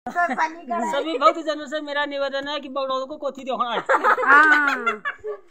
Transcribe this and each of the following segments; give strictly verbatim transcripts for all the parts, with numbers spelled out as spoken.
सभी भक्तजनों से मेरा निवेदन है कि बगड़ौल को कोथी दिखाना।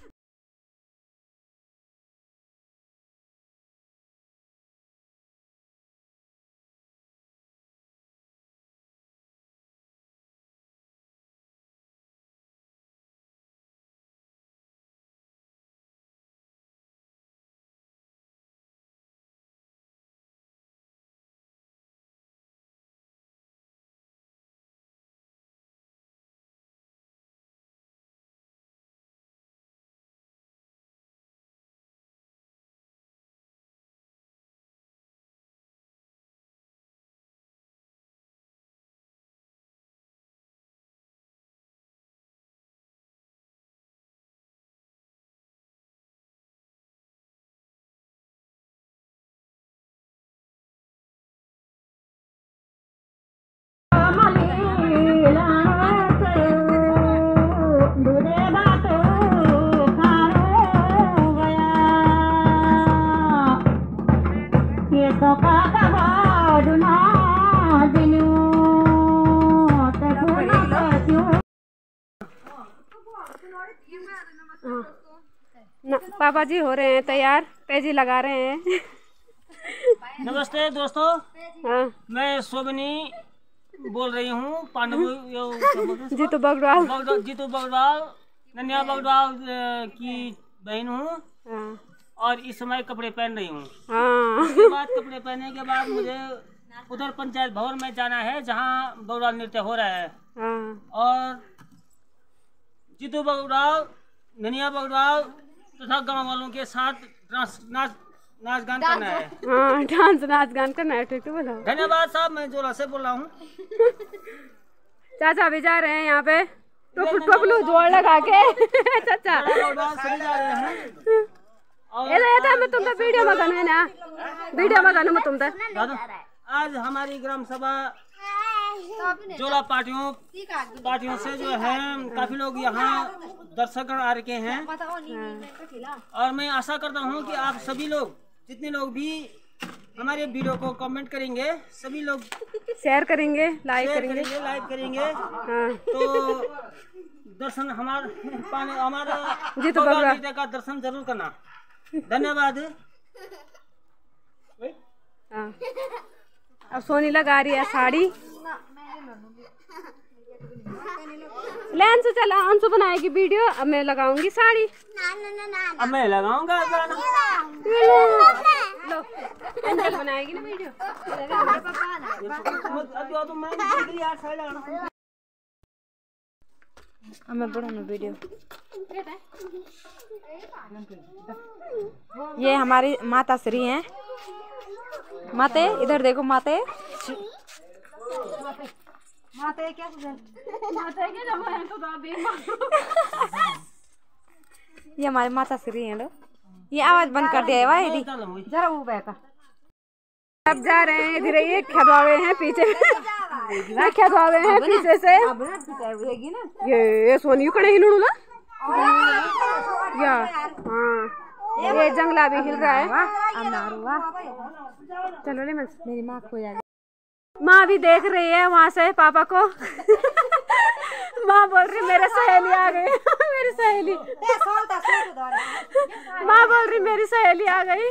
पापा जी हो रहे हैं तैयार, पेजी लगा रहे हैं। नमस्ते दोस्तों, हाँ। मैं शोभनी बोल रही हूँ, पांडव जीतू बगड़वाल जीतू बगड़वाल ननिया बगड़वाल की बहन हूँ। हाँ। और इस समय कपड़े पहन रही हूँ। हाँ। उसके बाद कपड़े पहनने के बाद मुझे उधर पंचायत भवन में जाना है जहाँ बगड़वाल नृत्य हो रहा है। हाँ। और जीतू बगड़वाल ननिया बगड़वाल तथा गांव वालों के साथ नाच नाच नाच गान करना है। हाँ, डांस नाच गान करना है। ठीक तो बोलो। धन्यवाद साहब, मैं जोरा से बोल रहा हूँ। चाचा भी जा रहे हैं यहाँ पे टोपलू जोड़ लगा के। चाचा सभी जा रहे हैं। ये मैं तुम वीडियो में गाने ना वीडियो में गाने में तुम आज हमारी ग्राम सभा जोला पार्टियों पार्टियों से जो है काफी लोग यहाँ दर्शकगण आ रखे हैं। और मैं आशा करता हूँ कि आप सभी लोग जितने लोग भी हमारे वीडियो को कमेंट करेंगे, सभी लोग शेयर करेंगे, लाइक करेंगे, लाइक करेंगे। हाँ। तो दर्शन हमारे पाने हमारा जीतू बगड़वाल का दर्शन जरूर करना। धन्यवाद। हाँ। अब सोनी लगा रही है साड़ी। ले अंशु, चला अंशु बनाएगी वीडियो, अब मैं लगाऊंगी साड़ी। अब मैं लगाऊंगा गाना। लो अंजल बनाएगी ना वीडियो। मैं बनाऊंगा वीडियो। ये हमारी माता श्री हैं। माते इधर देखो, माते माते क्या माते क्या जब है तो दादी। ये हमारी माता श्री हैं लोग। ये आवाज बंद कर दिया है भाई दीदी, जरा वो बैठा। अब जा रहे हैं इधर, ये खदवावे हैं पीछे, खदवावे हैं पीछे से। ये सोनी कड़े हिलू ना या हाँ, ये जंगला भी हिल रहा है। चलो ले मेरी माँ खो जाएगी। माँ भी देख रही है वहाँ से पापा को। माँ बोल रही मेरे सहेली आ गई। मेरी सहेली माँ बोल रही मेरी सहेली आ गई।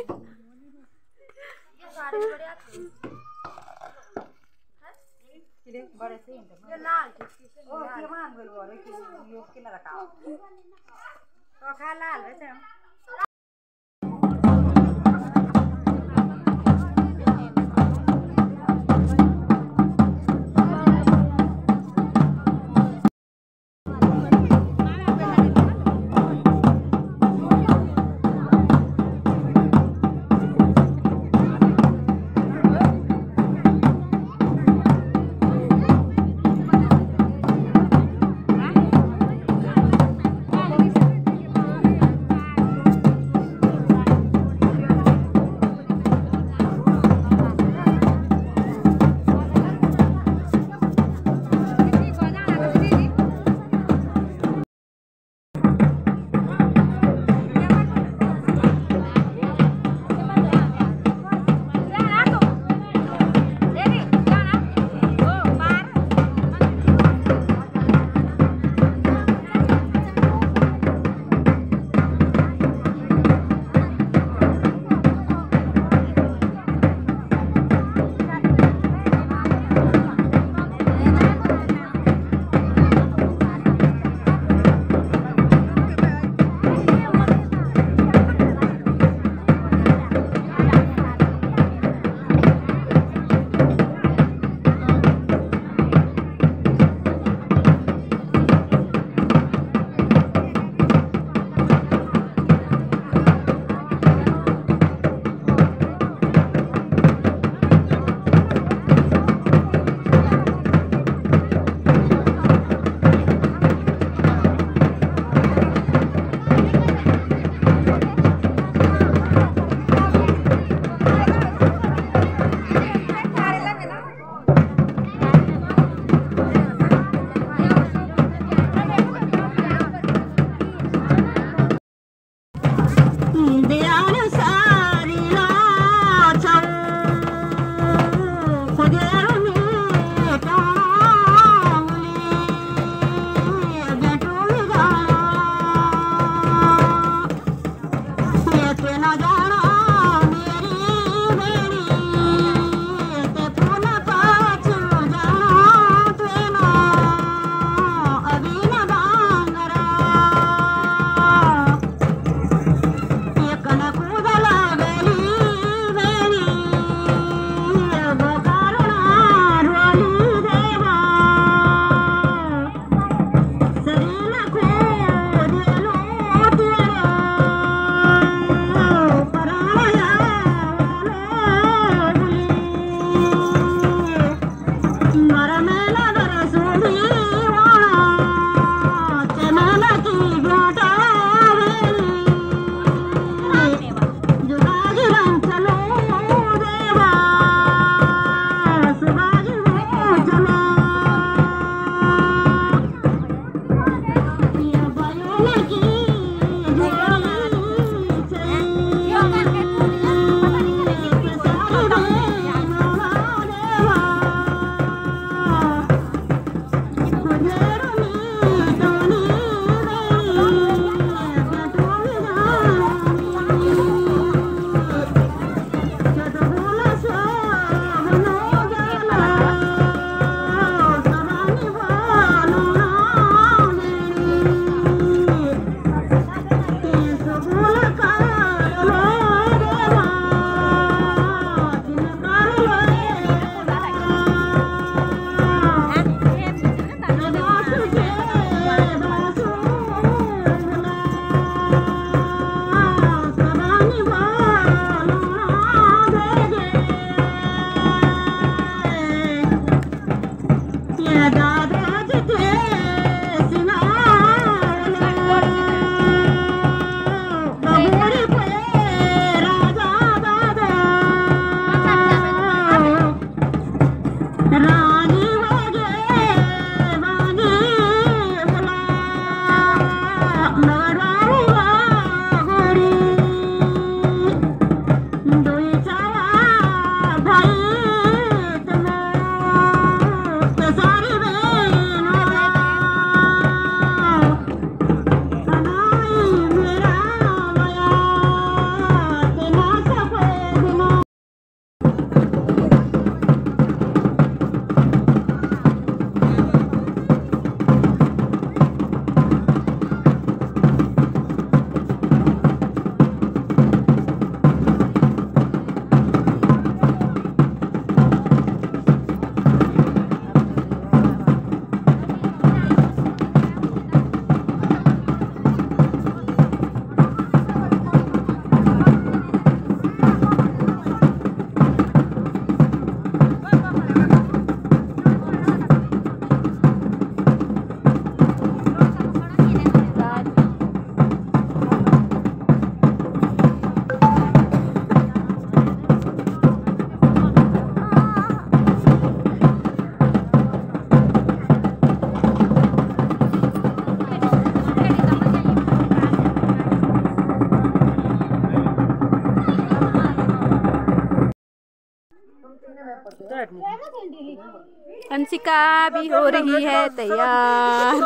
अंशिका भी हो रही है तैयार।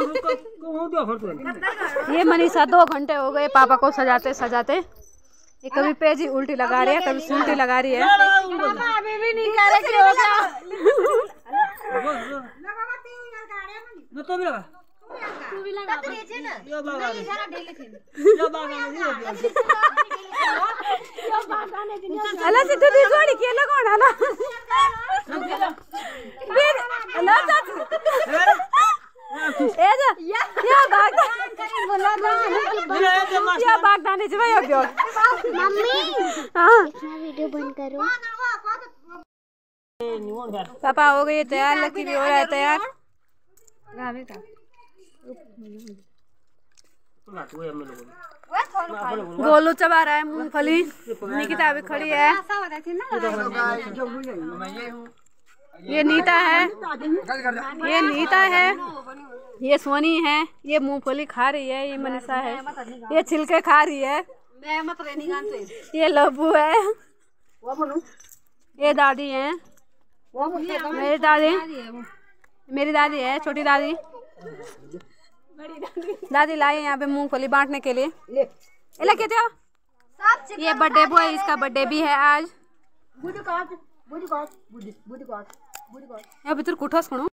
ये मनीषा दो घंटे हो गए पापा को सजाते सजाते। ये कभी पेज उल्टी लगा रही है, कभी उल्टी लगा रही है। अभी भी नहीं कह रहे कि होगा। तू भी लगा अला सिद्धू दी जोड़ी के लगाउन हला फिर अला चाची ए जा या भाग बोला या भाग दाने छ भाई अब मम्मी हां वीडियो बंद करो। पापा हो गए तैयार, लकी भी हो रहा है तैयार। गावे का गोलू चबा रहा है मूंगफली। निकिता भी खड़ी है। ये नीता है, ये नीता है, ये सोनी है। ये मूंगफली खा रही है। ये मनीषा है, ये छिलके खा रही है। ये लब्बू है, ये दादी है, मेरी दादी, मेरी दादी है, छोटी दादी। दादी लाई यहाँ पे मूंगफली बांटने के लिए। ले कहते हो ये बर्थडे बॉय, इसका बर्थडे भी है आज। यहाँ भीतर कुठस करो